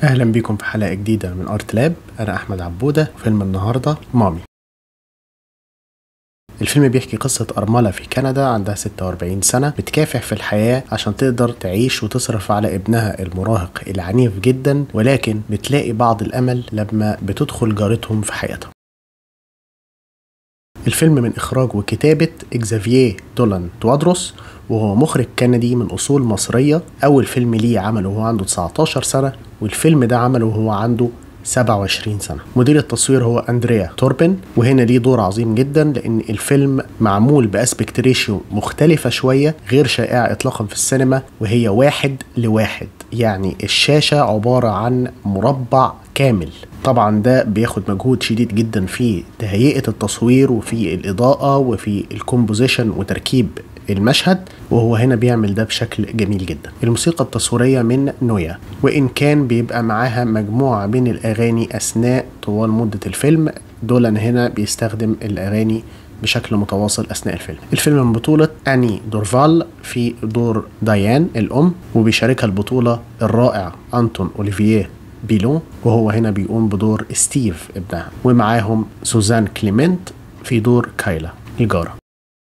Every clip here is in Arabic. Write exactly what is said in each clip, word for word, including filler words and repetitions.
اهلا بيكم في حلقة جديدة من ارت لاب. انا احمد عبودة. فيلم النهاردة مامي. الفيلم بيحكي قصة أرملة في كندا عندها ستة وأربعين سنة، بتكافح في الحياة عشان تقدر تعيش وتصرف على ابنها المراهق العنيف جدا، ولكن بتلاقي بعض الأمل لما بتدخل جارتهم في حياتها. الفيلم من إخراج وكتابة إكزافييه دولان توادروس، وهو مخرج كندي من أصول مصرية. أول فيلم ليه عمله وهو عنده تسعتاشر سنة، والفيلم ده عمله وهو عنده سبعة وعشرين سنة. مدير التصوير هو أندريا توربن، وهنا ليه دور عظيم جدا لأن الفيلم معمول بأسبكت ريشيو مختلفة شوية، غير شائعة إطلاقا في السينما، وهي واحد لواحد، يعني الشاشة عبارة عن مربع كامل. طبعا ده بياخد مجهود شديد جدا في تهيئة التصوير وفي الإضاءة وفي الكومبوزيشن وتركيب المشهد، وهو هنا بيعمل ده بشكل جميل جدا. الموسيقى التصويرية من نويا، وإن كان بيبقى معاها مجموعة من الأغاني أثناء طوال مدة الفيلم، دولان هنا بيستخدم الأغاني بشكل متواصل أثناء الفيلم. الفيلم من بطولة أني دورفال في دور ديان الأم، وبيشاركها البطولة الرائع أنتون أوليفييه بيلون، وهو هنا بيقوم بدور ستيف ابنها، ومعاهم سوزان كليمنت في دور كايلا الجارة.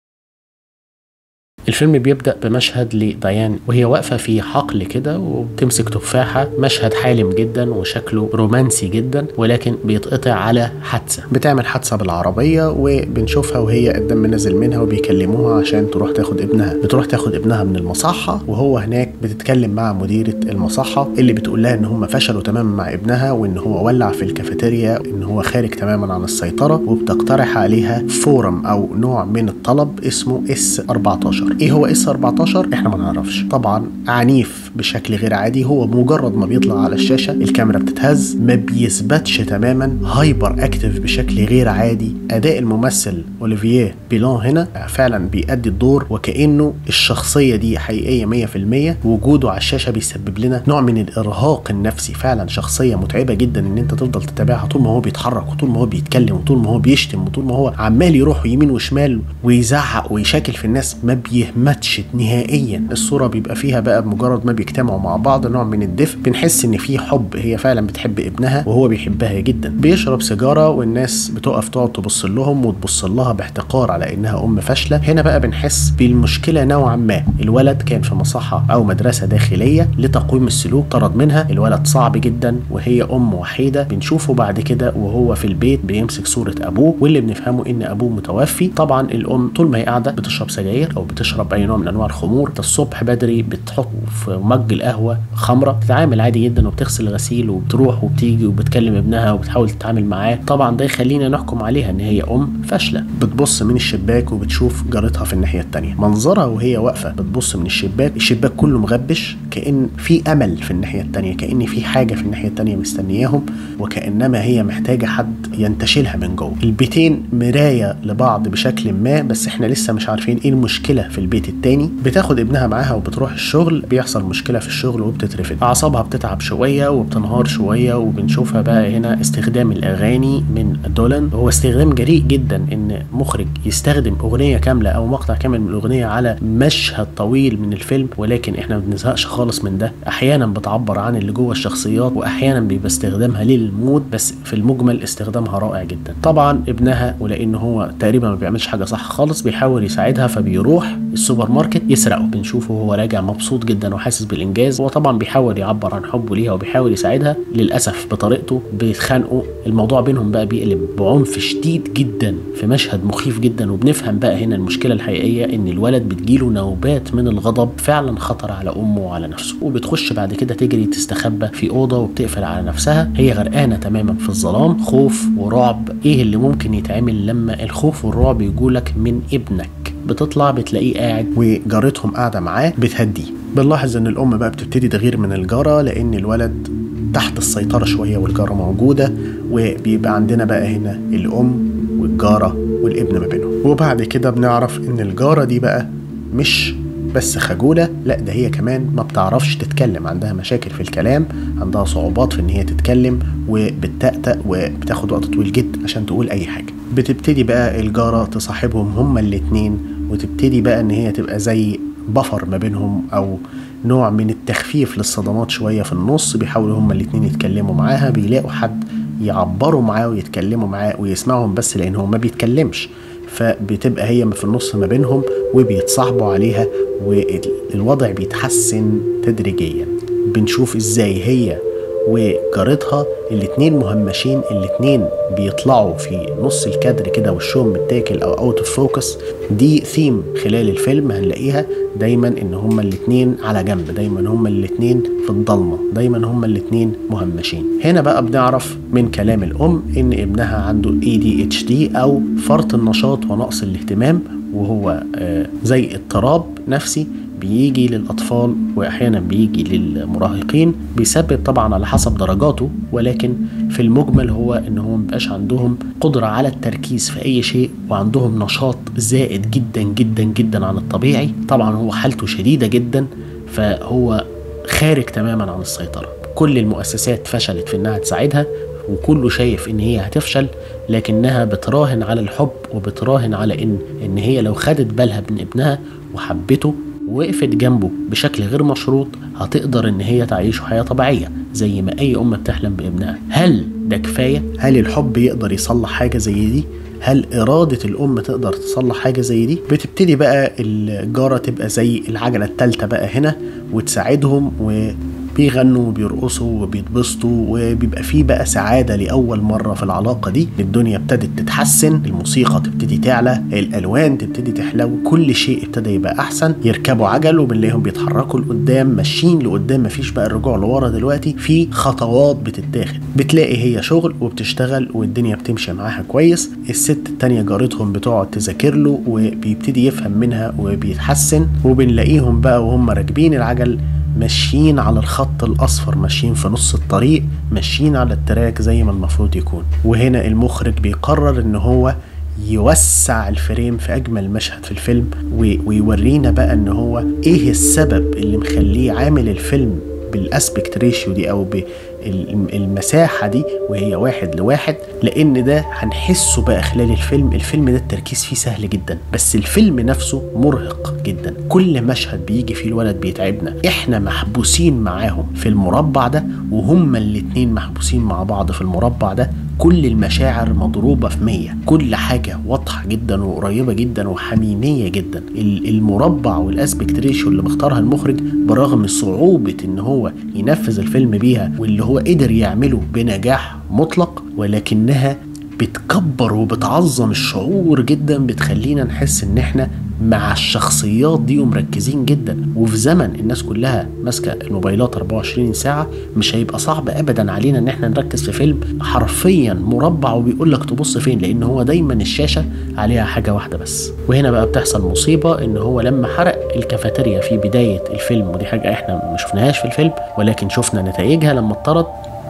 الفيلم بيبدأ بمشهد لديان وهي واقفة في حقل كده وبتمسك تفاحة، مشهد حالم جدا وشكله رومانسي جدا، ولكن بيتقطع على حادثة. بتعمل حادثة بالعربية وبنشوفها وهي الدم نازل منها وبيكلموها عشان تروح تاخد ابنها. بتروح تاخد ابنها من المصحة، وهو هناك بتتكلم مع مديرة المصحة اللي بتقول لها ان هم فشلوا تماما مع ابنها، وان هو ولع في الكافيتيريا، ان هو خارج تماما عن السيطرة، وبتقترح عليها فورم او نوع من الطلب اسمه اس أربعتاشر. ايه هو اس أربعتاشر؟ احنا ما نعرفش. طبعا عنيف بشكل غير عادي، هو مجرد ما بيطلع على الشاشة الكاميرا بتتهز، ما بيثبتش تماما، هايبر اكتف بشكل غير عادي. اداء الممثل اوليفييه بيلون هنا فعلا بيأدي الدور وكأنه الشخصية دي حقيقية مية في المية. وجوده على الشاشة بيسبب لنا نوع من الارهاق النفسي، فعلا شخصية متعبة جدا ان انت تفضل تتابعها طول ما هو بيتحرك وطول ما هو بيتكلم وطول ما هو بيشتم وطول ما هو عمال يروح يمين وشمال ويزعق ويشاكل في الناس، ما بيهمتش نهائيا. الصورة بيبقى فيها بقى بمجرد ما بيجتمعوا مع بعض نوع من الدفء، بنحس ان في حب، هي فعلا بتحب ابنها وهو بيحبها جدا. بيشرب سيجارة والناس بتقف تقعد تبص لهم وتبص لها باحتقار على انها ام فاشلة. هنا بقى بنحس بالمشكلة نوعا ما. الولد كان في مصحة او مدرسة داخلية لتقويم السلوك، طرد منها. الولد صعب جدا وهي ام وحيدة. بنشوفه بعد كده وهو في البيت بيمسك صورة ابوه، واللي بنفهمه ان ابوه متوفي. طبعا الام طول ما هي قاعدة بتشرب سجاير او بتشرب اي نوع من انواع الخمور. الصبح بدري بتحط في مج القهوه خمره، بتتعامل عادي جدا وبتغسل الغسيل وبتروح وبتيجي وبتكلم ابنها وبتحاول تتعامل معاه. طبعا ده يخلينا نحكم عليها ان هي ام فاشله. بتبص من الشباك وبتشوف جارتها في الناحيه الثانيه، منظرها وهي واقفه بتبص من الشباك، الشباك كله مغبش، كأن في امل في الناحيه الثانيه، كأن في حاجه في الناحيه الثانيه مستنياهم، وكأنما هي محتاجه حد ينتشلها من جوه. البيتين مرايه لبعض بشكل ما، بس احنا لسه مش عارفين ايه المشكله في البيت التاني. بتاخد ابنها معاها وبتروح الشغل، بيحصل مشكلة في الشغل وبتترفد، أعصابها بتتعب شوية وبتنهار شوية. وبنشوفها بقى هنا استخدام الأغاني من دولان، هو استخدام جريء جدا إن مخرج يستخدم أغنية كاملة أو مقطع كامل من الأغنية على مشهد طويل من الفيلم، ولكن إحنا ما بنزهقش خالص من ده. أحيانا بتعبر عن اللي جوه الشخصيات، وأحيانا بيبقى استخدامها للمود، بس في المجمل استخدامها رائع جدا. طبعا ابنها ولأنه هو تقريبا ما بيعملش حاجة صح خالص بيحاول يساعدها، فبيروح السوبر ماركت يسرقه. بنشوفه وهو راجع مبسوط جدا وحاسس بالانجاز. هو طبعا بيحاول يعبر عن حبه ليها وبيحاول يساعدها، للاسف بطريقته بيتخانقوا. الموضوع بينهم بقى بيقلب بعنف شديد جدا في مشهد مخيف جدا. وبنفهم بقى هنا المشكله الحقيقيه، ان الولد بتجيله نوبات من الغضب فعلا خطر على امه وعلى نفسه. وبتخش بعد كده تجري تستخبى في اوضه وبتقفل على نفسها، هي غرقانه تماما في الظلام، خوف ورعب. ايه اللي ممكن يتعمل لما الخوف والرعب يجولك من ابنك؟ بتطلع بتلاقيه قاعد وجارتهم قاعده معاه بتهديه. بنلاحظ ان الام بقى بتبتدي تغير من الجاره لان الولد تحت السيطره شويه والجاره موجوده، وبيبقى عندنا بقى هنا الام والجاره والابن ما بينهم. وبعد كده بنعرف ان الجاره دي بقى مش بس خجوله، لا ده هي كمان ما بتعرفش تتكلم، عندها مشاكل في الكلام، عندها صعوبات في ان هي تتكلم وبتتأتأ وبتاخد وقت طويل جدا عشان تقول اي حاجه. بتبتدي بقى الجاره تصاحبهم هما الاتنين، وتبتدي بقى ان هي تبقى زي بفر ما بينهم او نوع من التخفيف للصدمات شوية في النص، بيحاولوا هما الاتنين يتكلموا معاها، بيلاقوا حد يعبروا معاه ويتكلموا معاه ويسمعهم بس لأن هو ما بيتكلمش، فبتبقى هي في النص ما بينهم وبيتصاحبوا عليها والوضع بيتحسن تدريجيا. بنشوف ازاي هي وجارتها الاتنين مهمشين، الاتنين بيطلعوا في نص الكادر كده وشهم متاكل او اوت اوف فوكس. دي ثيم خلال الفيلم هنلاقيها دايما ان هما الاتنين على جنب، دايما هما الاتنين في الضلمه، دايما هما الاتنين مهمشين. هنا بقى بنعرف من كلام الام ان ابنها عنده إيه دي إتش دي او فرط النشاط ونقص الاهتمام، وهو آه زي اضطراب نفسي بيجي للأطفال وأحيانا بيجي للمراهقين، بيسبب طبعا على حسب درجاته، ولكن في المجمل هو إن هو مبقاش عندهم قدرة على التركيز في أي شيء، وعندهم نشاط زائد جدا جدا جدا عن الطبيعي. طبعا هو حالته شديدة جدا، فهو خارج تماما عن السيطرة. كل المؤسسات فشلت في إنها تساعدها، وكله شايف إن هي هتفشل، لكنها بتراهن على الحب وبتراهن على إن إن هي لو خدت بالها من ابنها وحبته وقفت جنبه بشكل غير مشروط هتقدر ان هي تعيش حياة طبيعية زي ما اي ام بتحلم بابنها. هل ده كفاية؟ هل الحب يقدر يصلح حاجة زي دي؟ هل إرادة الأم تقدر تصلح حاجة زي دي؟ بتبتدي بقى الجارة تبقى زي العجلة التالتة بقى هنا وتساعدهم، وبيغنوا وبيرقصوا وبيتبسطوا، وبيبقى فيه بقى سعادة لأول مرة في العلاقة دي. الدنيا ابتدت تتحسن، الموسيقى تبتدي تعلى، الألوان تبتدي تحلو، كل شيء ابتدى يبقى أحسن. يركبوا عجل وبنلاقيهم بيتحركوا لقدام، ماشيين لقدام، مفيش بقى الرجوع لورا دلوقتي، في خطوات بتتاخد. بتلاقي هي شغل وبتشتغل والدنيا بتمشي معاها كويس. الست التانية جارتهم بتقعد تذاكر له وبيبتدي يفهم منها وبيتحسن. وبنلاقيهم بقى وهم راكبين العجل ماشيين على الخط الأصفر، ماشيين في نص الطريق، ماشيين على التراك زي ما المفروض يكون. وهنا المخرج بيقرر ان هو يوسع الفريم في أجمل مشهد في الفيلم، ويورينا بقى ان هو ايه السبب اللي مخليه عامل الفيلم بالاسبكت ريشيو دي او بالمساحة دي وهي واحد لواحد، لان ده هنحسه بقى خلال الفيلم. الفيلم ده التركيز فيه سهل جدا، بس الفيلم نفسه مرهق جدا. كل مشهد بيجي فيه الولد بيتعبنا، احنا محبوسين معاهم في المربع ده وهما الاتنين محبوسين مع بعض في المربع ده. كل المشاعر مضروبة في مية، كل حاجة واضحة جدا وقريبة جدا وحميمية جدا. المربع والاسبكت ريشيو اللي مختارها المخرج برغم صعوبة ان هو ينفذ الفيلم بيها واللي هو قدر يعمله بنجاح مطلق، ولكنها بتكبر وبتعظم الشعور جدا، بتخلينا نحس ان احنا مع الشخصيات دي ومركزين جدا. وفي زمن الناس كلها ماسكه الموبايلات أربعة وعشرين ساعه مش هيبقى صعب ابدا علينا ان احنا نركز في فيلم حرفيا مربع وبيقول لك تبص فين، لان هو دايما الشاشه عليها حاجه واحده بس. وهنا بقى بتحصل مصيبه، ان هو لما حرق الكافيتيريا في بدايه الفيلم، ودي حاجه احنا ما شفناهاش في الفيلم ولكن شفنا نتائجها لما اتطرد،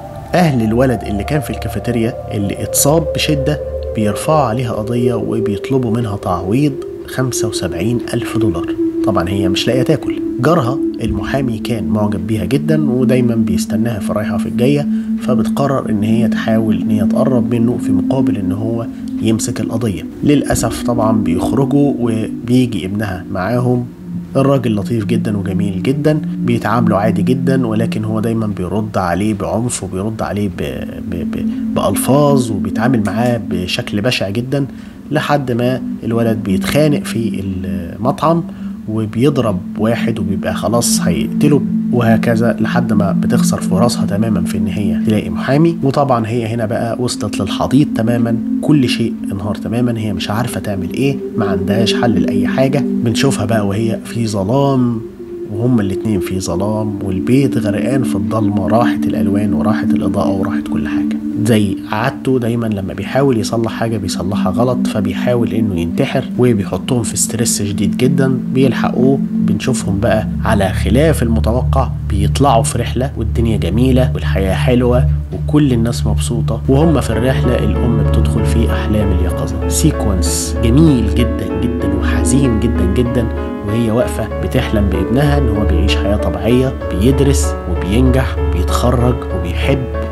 اهل الولد اللي كان في الكافيتيريا اللي اتصاب بشده بيرفعوا عليها قضيه وبيطلبوا منها تعويض خمسة وسبعين ألف دولار. طبعا هي مش لاقيه تاكل. جارها المحامي كان معجب بيها جدا ودايما بيستناها في الرايحه في الجايه، فبتقرر ان هي تحاول ان هي تقرب منه في مقابل ان هو يمسك القضيه. للاسف طبعا بيخرجوا وبيجي ابنها معاهم. الراجل لطيف جدا وجميل جدا، بيتعاملوا عادي جدا، ولكن هو دايما بيرد عليه بعنف وبيرد عليه ب... ب... ب... بألفاظ، وبيتعامل معاه بشكل بشع جدا، لحد ما الولد بيتخانق في المطعم وبيضرب واحد وبيبقى خلاص هيقتله، وهكذا لحد ما بتخسر فرصها تماما في ان هي تلاقي محامي. وطبعا هي هنا بقى وصلت للحضيض تماما، كل شيء انهار تماما، هي مش عارفة تعمل ايه، ما عندهاش حل لأي حاجة. بنشوفها بقى وهي في ظلام وهما الاتنين في ظلام، والبيت غرقان في الضلمة، راحت الألوان وراحت الإضاءة وراحت كل حاجة. زي عادته دايما لما بيحاول يصلح حاجة بيصلحها غلط، فبيحاول انه ينتحر وبيحطهم في ستريس شديد جدا. بيلحقوه، بنشوفهم بقى على خلاف المتوقع بيطلعوا في رحلة والدنيا جميلة والحياة حلوة وكل الناس مبسوطة، وهم في الرحلة الأم بتدخل في أحلام اليقظة. سيكونس جميل جدا جدا وحزين جدا جدا، وهي واقفة بتحلم بابنها ان هو بيعيش حياة طبيعية، بيدرس وبينجح، بيتخرج وبيحب وبيتجوز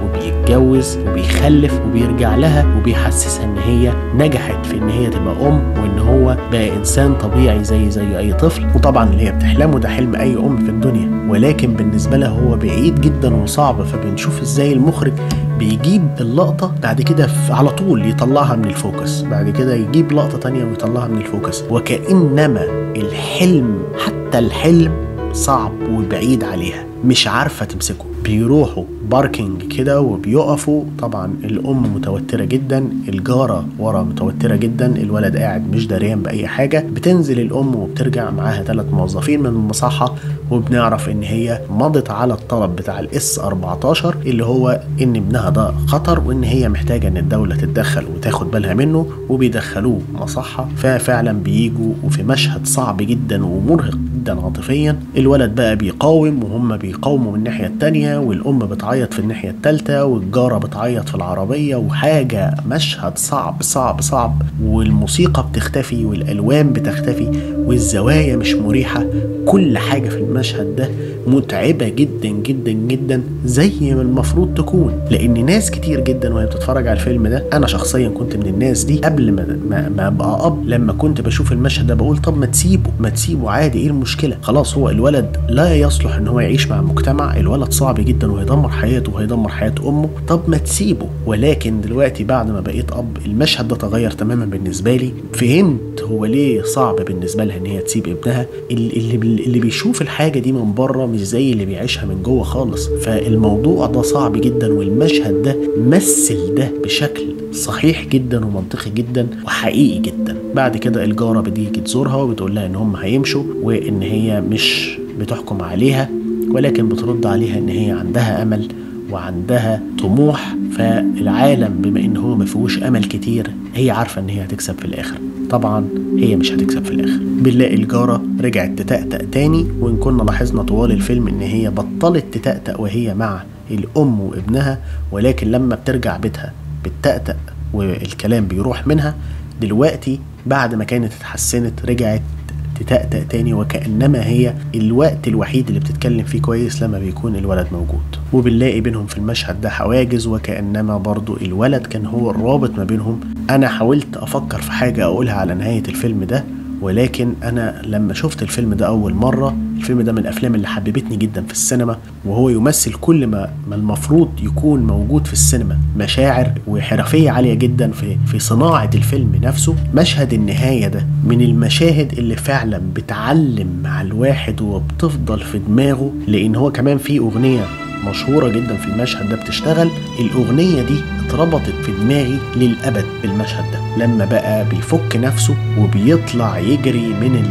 وبيتجوز وبيخلف وبيرجع لها وبيحسسها ان هي نجحت في ان هي تبقى ام، وان هو بقى انسان طبيعي زي زي اي طفل. وطبعا اللي هي بتحلمه ده حلم اي ام في الدنيا، ولكن بالنسبه لها هو بعيد جدا وصعب. فبنشوف ازاي المخرج بيجيب اللقطة بعد كده على طول يطلعها من الفوكس، بعد كده يجيب لقطة تانية ويطلعها من الفوكس، وكأنما الحلم حتى الحلم صعب وبعيد عليها، مش عارفة تمسكه. بيروحوا باركينج كده وبيقفوا، طبعا الأم متوترة جدا، الجارة ورا متوترة جدا، الولد قاعد مش داريان بأي حاجة. بتنزل الأم وبترجع معاها ثلاث موظفين من المصحة، وبنعرف إن هي مضت على الطلب بتاع الاس أربعتاشر اللي هو إن ابنها ده خطر، وإن هي محتاجة إن الدولة تتدخل وتاخد بالها منه، وبيدخلوه مصحة. ففعلا بييجوا وفي مشهد صعب جدا ومرهق جدا عاطفيا. الولد بقى بيقاوم وهم بيقاوموا من الناحية التانية، والأم بتعيط في الناحية التالتة، والجارة بتعيط في العربية، وحاجة مشهد صعب صعب صعب. والموسيقى بتختفي والألوان بتختفي والزوايا مش مريحة، كل حاجة في المشهد ده متعبة جدا جدا جدا زي ما المفروض تكون. لأن ناس كتير جدا وهي بتتفرج على الفيلم ده، أنا شخصيا كنت من الناس دي قبل ما, ما, ما أبقى أب. لما كنت بشوف المشهد ده بقول طب ما تسيبه ما تسيبه عادي، إيه المشكلة؟ خلاص هو الولد لا يصلح إن هو يعيش مع المجتمع، الولد صعب جدا وهيدمر حياته وهيدمر حياة أمه، طب ما تسيبه. ولكن دلوقتي بعد ما بقيت أب المشهد ده تغير تماما بالنسبة لي، فهمت هو ليه صعب بالنسبة لها إن هي تسيب ابنها. اللي, اللي بيشوف الحاجة دي من بره مش زي اللي بيعيشها من جوه خالص. فالموضوع ده صعب جدا، والمشهد ده مثل ده بشكل صحيح جدا ومنطقي جدا وحقيقي جدا. بعد كده الجارة بتيجي تزورها وبتقول لها ان هم هيمشوا، وان هي مش بتحكم عليها ولكن بترد عليها ان هي عندها امل وعندها طموح. فالعالم بما ان هو ما فيهوش امل كتير، هي عارفة ان هي هتكسب في الاخر. طبعا هي مش هتكسب في الاخر. بنلاقي الجارة رجعت تتأتأ تاني، وان كنا لاحظنا طوال الفيلم ان هي بطلت تتأتأ وهي مع الام وابنها، ولكن لما بترجع بيتها بتتأتأ والكلام بيروح منها. دلوقتي بعد ما كانت اتحسنت رجعت تتأتأ تاني، وكأنما هي الوقت الوحيد اللي بتتكلم فيه كويس لما بيكون الولد موجود. وبنلاقي بينهم في المشهد ده حواجز، وكأنما برضو الولد كان هو الرابط ما بينهم. أنا حاولت أفكر في حاجة أقولها على نهاية الفيلم ده، ولكن أنا لما شفت الفيلم ده أول مرة، الفيلم ده من الأفلام اللي حببتني جدا في السينما، وهو يمثل كل ما, ما المفروض يكون موجود في السينما، مشاعر وحرفية عالية جدا في, في صناعة الفيلم نفسه. مشهد النهاية ده من المشاهد اللي فعلا بتعلم مع الواحد وبتفضل في دماغه، لأن هو كمان فيه أغنية مشهورة جدا في المشهد ده بتشتغل. الأغنية دي اتربطت في دماغي للأبد بالمشهد ده، لما بقى بيفك نفسه وبيطلع يجري من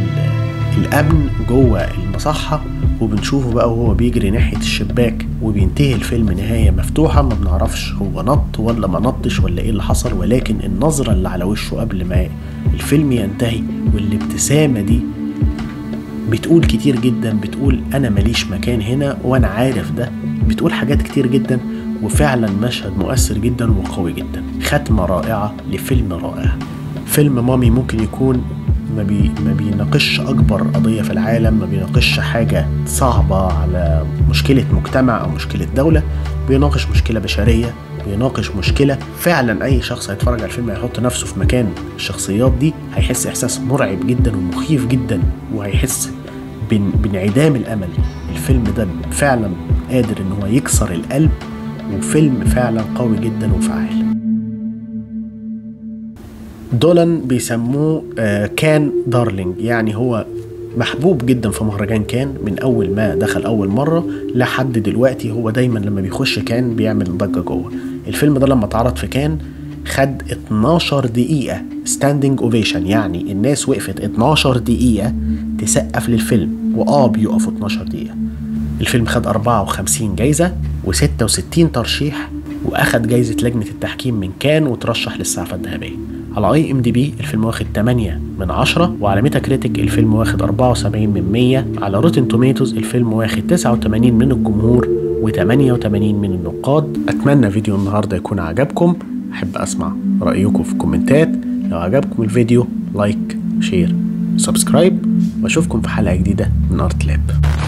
الأمن جوه المصحة، وبنشوفه بقى وهو بيجري ناحية الشباك، وبينتهي الفيلم نهاية مفتوحة، ما بنعرفش هو نط ولا ما نطش ولا ايه اللي حصل، ولكن النظرة اللي على وشه قبل ما الفيلم ينتهي والابتسامة دي بتقول كتير جدا. بتقول أنا ماليش مكان هنا وأنا عارف ده، بتقول حاجات كتير جدا. وفعلا مشهد مؤثر جدا وقوي جدا، ختمة رائعة لفيلم رائع. فيلم مامي ممكن يكون ما, بي ما بيناقش أكبر قضية في العالم، ما بيناقش حاجة صعبة على مشكلة مجتمع أو مشكلة دولة، بيناقش مشكلة بشرية، بيناقش مشكلة فعلا أي شخص هيتفرج على الفيلم هيحط نفسه في مكان الشخصيات دي، هيحس إحساس مرعب جدا ومخيف جدا، وهيحس بانعدام الأمل. الفيلم ده فعلا قادر إن هو يكسر القلب، وفيلم فعلا قوي جدا وفعال. دولان بيسموه كان دارلينج، يعني هو محبوب جدا في مهرجان كان من أول ما دخل أول مرة لحد دلوقتي. هو دايما لما بيخش كان بيعمل ضجة جوه. الفيلم ده لما اتعرض في كان خد اتناشر دقيقة ستاندينج اوفيشن، يعني الناس وقفت اتناشر دقيقة تسقف للفيلم، وآه بيقفوا اتناشر دقيقة. الفيلم خد أربعة وخمسين جايزة وستة وستين ترشيح، وأخد جايزة لجنة التحكيم من كان وترشح للسعفة الذهبية. على اي ام دي بي الفيلم واخد تمانية من عشرة، وعلى ميتا كريتيك الفيلم واخد أربعة وسبعين من مية، على روتين توميتوز الفيلم واخد تسعة وتمانين من الجمهور وتمانية وتمانين من النقاد. اتمنى فيديو النهارده يكون عجبكم، احب اسمع رايكم في الكومنتات. لو عجبكم الفيديو لايك شير سبسكرايب، واشوفكم في حلقة جديدة من ارت لاب.